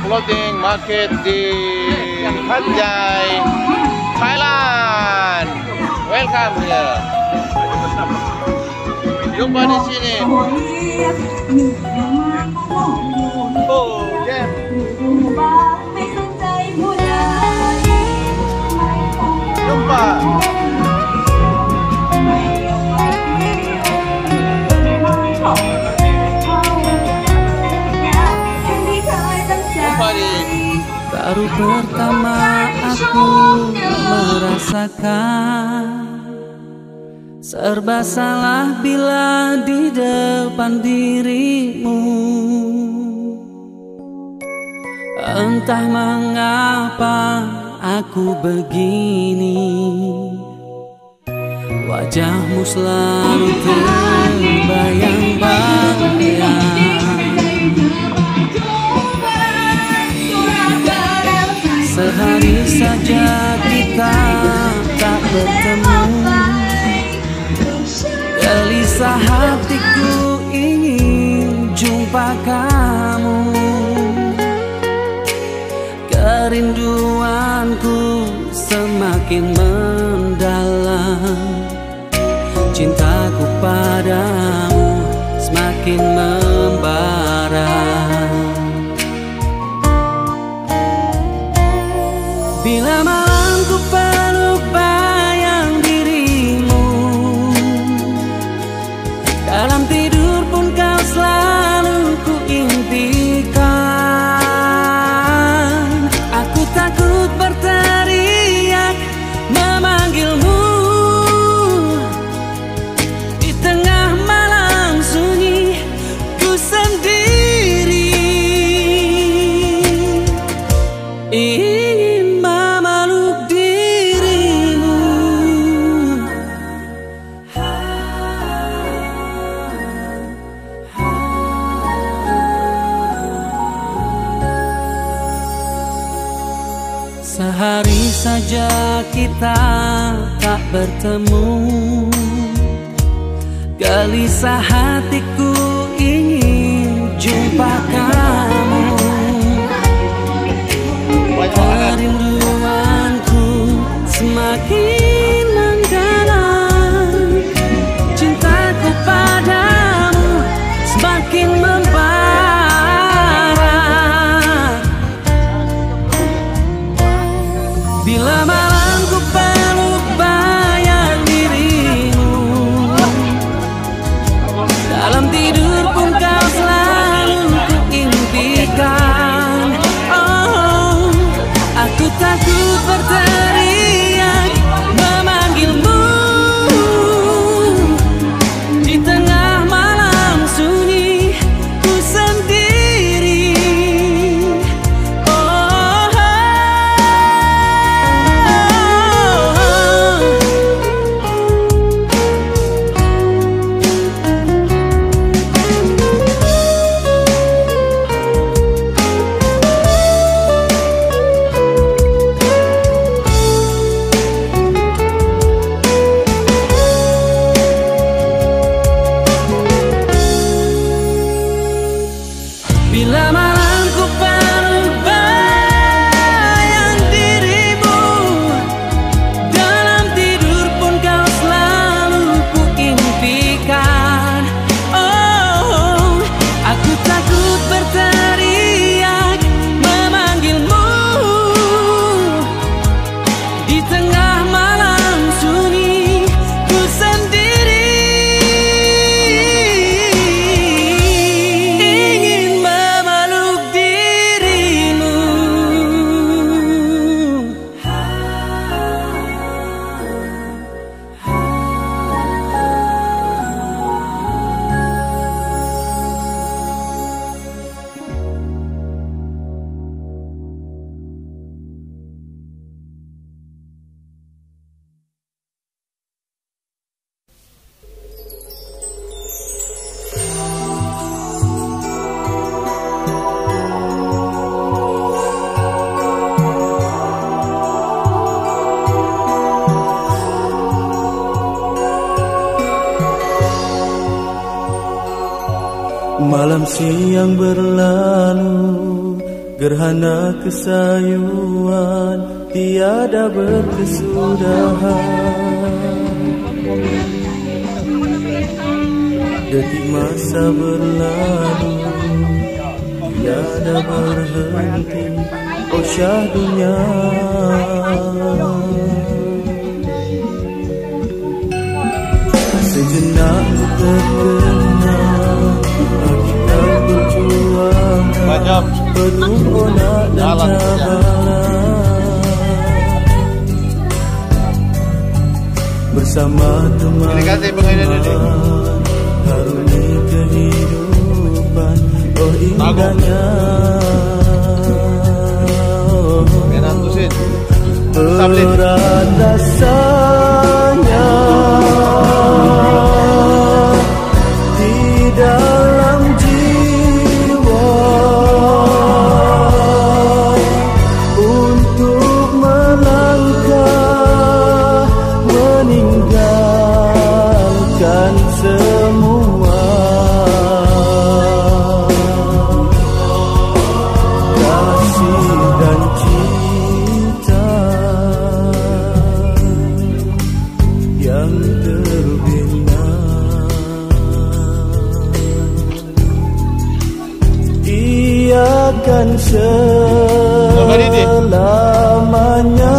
Floating Market di Hat Yai, Thailand. Welcome here. Jumpa di sini. Oh, yeah. Jumpa. Baru pertama aku merasakan serba salah bila di depan dirimu. Entah mengapa aku begini, wajahmu selalu terbayang-bayang. Sehari saja kita tak bertemu, gelisah hatiku ingin jumpa kamu. Kerinduanku semakin mendalam, cintaku padamu semakin membara. Bila malam ku peluk bayang dirimu, dalam tidur pun kau selalu ku impikan. Aku takut berteriak memanggilmu di tengah malam sunyi ku sendiri. Sehari saja kita tak bertemu, gelisah hatiku ingin jumpa kamu. Kerinduanku semakin mendalam, cintaku padamu semakin membara. Bila malam ku peluk bayang dirimu, dalam tidur pun kau selalu ku impikan. Oh, aku takut berteriak memanggilmu di tengah malam sunyi ku sendiri. Bila malam ku peluk bayang dirimu, dalam tidur pun kau selalu ku impikan. Oh, aku takut berteriak memanggilmu di tengah malam sunyi ku sendiri. Malam siang berlalu, Gerhana kesayuan tiada berkesudahan. Detik masa berlalu tiada berhenti, oh syahdunya. Sejenak terkenang akibat perjuangan penuh onak dan cabaran. Bersama teman-teman karuni kehidupan, oh indahnya berat rasanya di dalam jiwa untuk melangkah meninggalkan semua kasih dan cinta yang terbina. Ia akan selamanya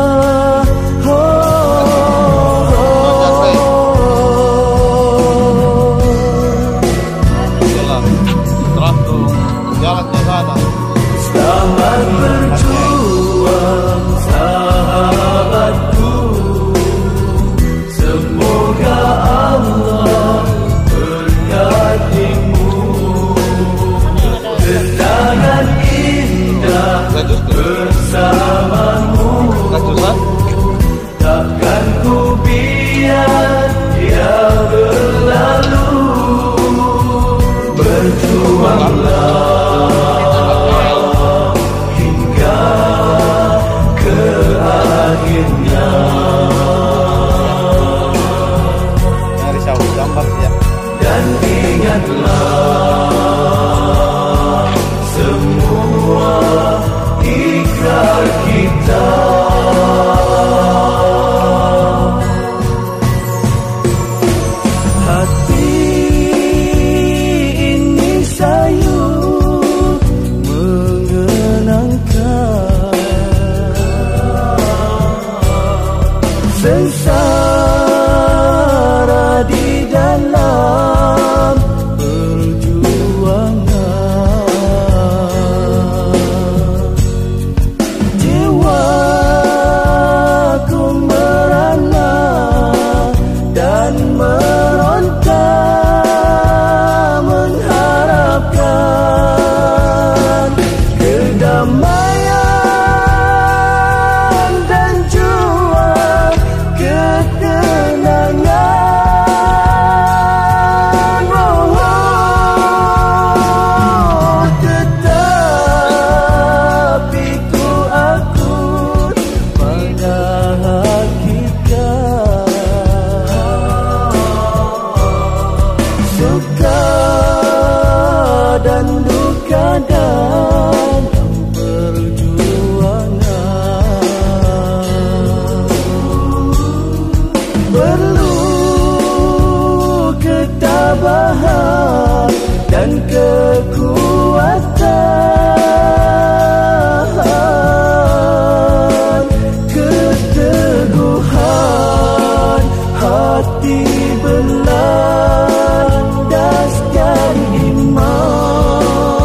selamat berjuang sahabatku. Semoga Allah berkatimu. Kenangan indah bersamamu takkan ku biar dia berlalu. Berjuanglah hingga ke akhirnya. Dan ingatlah semua ikrar kita. Hati ini sayu mengenangkan sengsara di dalam perjuangan. Jiwaku merana dan meronta mengharapkan kedamaian dan jua ketenangan. Tetapi ku akui pada hakikat suka dan duka dalam perjuangan perlu ketabahan dan kekuatan, keteguhan hati berlandaskan iman.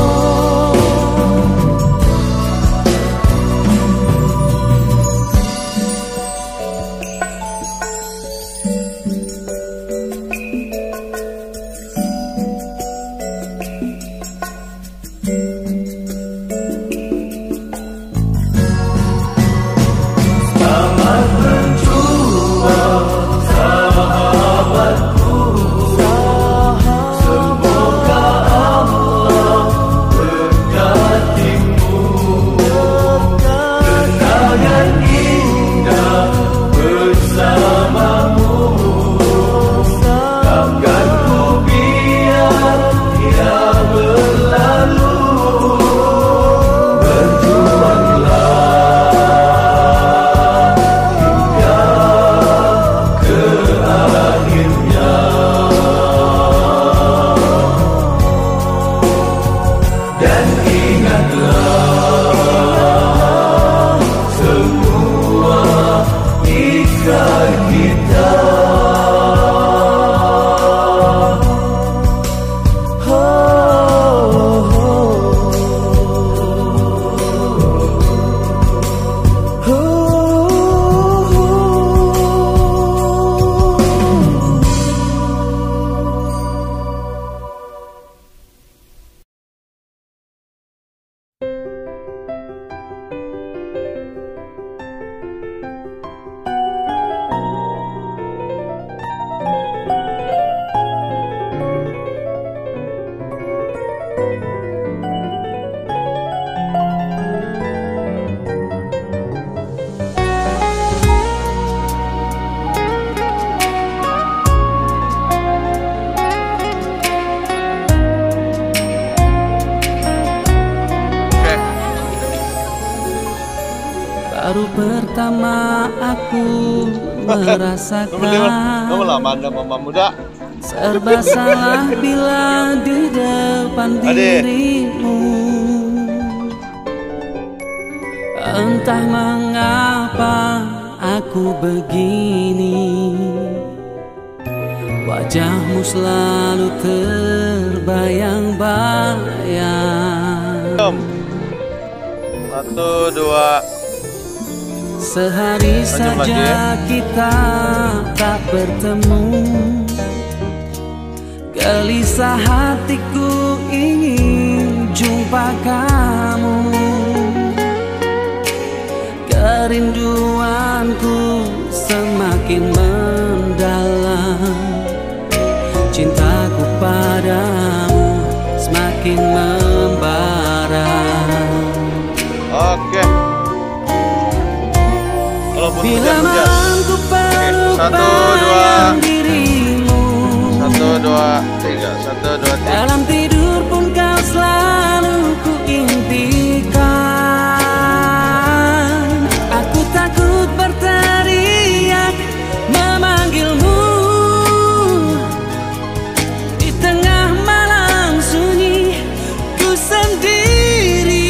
Selamat berjuang sahabatku. Semoga Allah berkatimu. Kenangan indah bersamamu takkan ku biar dia berlalu. baru pertama aku merasakan mama muda. serba salah bila di depan dirimu. Entah mengapa aku begini, wajahmu selalu terbayang-bayang. 1, 2. Sehari saja kita tak bertemu, gelisah hatiku ingin jumpa kamu. Kerinduanku semakin mendalam, cintaku padamu semakin membara. Oke. Bila malam ku bayang dirimu, 1, 2, 3. 1, 2, 3. dalam tidur pun kau selalu ku impikan. Aku takut berteriak memanggilmu di tengah malam sunyi ku sendiri.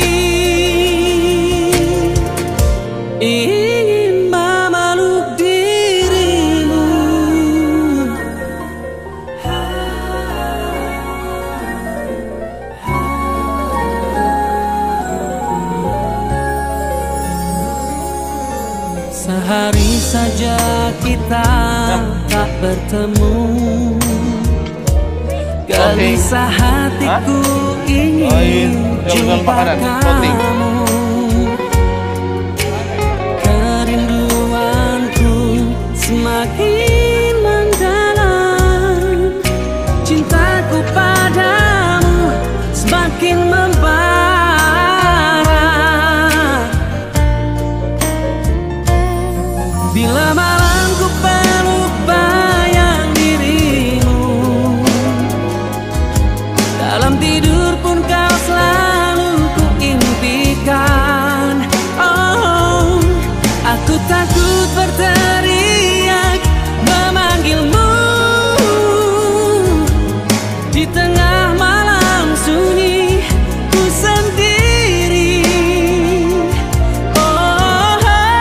Ingin memeluk dirimu, sehari saja kita tak bertemu, gelisah hatiku ingin jumpa kamu. Semakin mendalam, cintaku padamu semakin membara. Bila malam ku peluk bayang dirimu, dalam tidur pun kau selalu ku impikan. Oh, aku takut berteriak memanggilmu di tengah malam sunyi ku sendiri. Oh,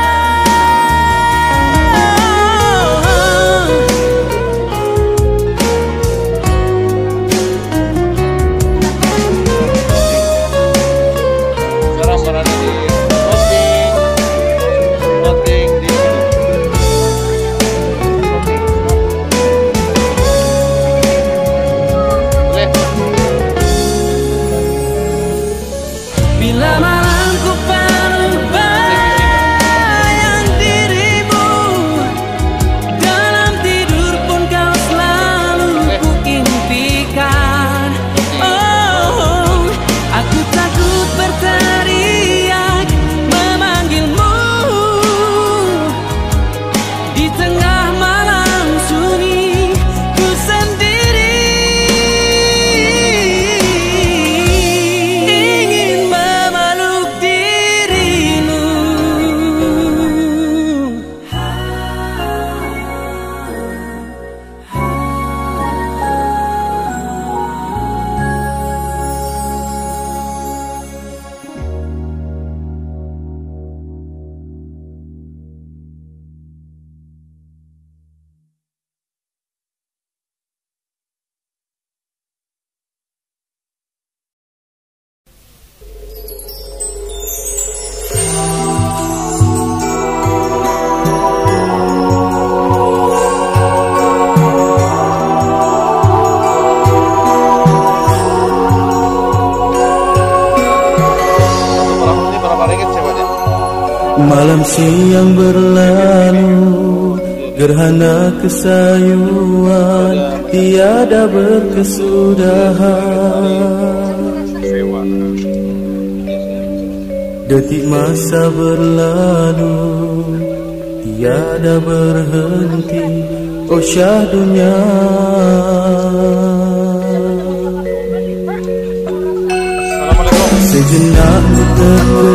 Sekarang berada di voting di bila malam ku peluk bayang dirimu, dalam tidur pun kau selalu ku impikan. Oh, aku takut berteriak memanggilmu di tengah malam sunyi ku sendiri. Ingin memeluk dirimu. Malam siang berlalu, gerhana kesayuan tiada berkesudahan. Detik masa berlalu, tiada berhenti, oh syahdunya. Sejenak terkejut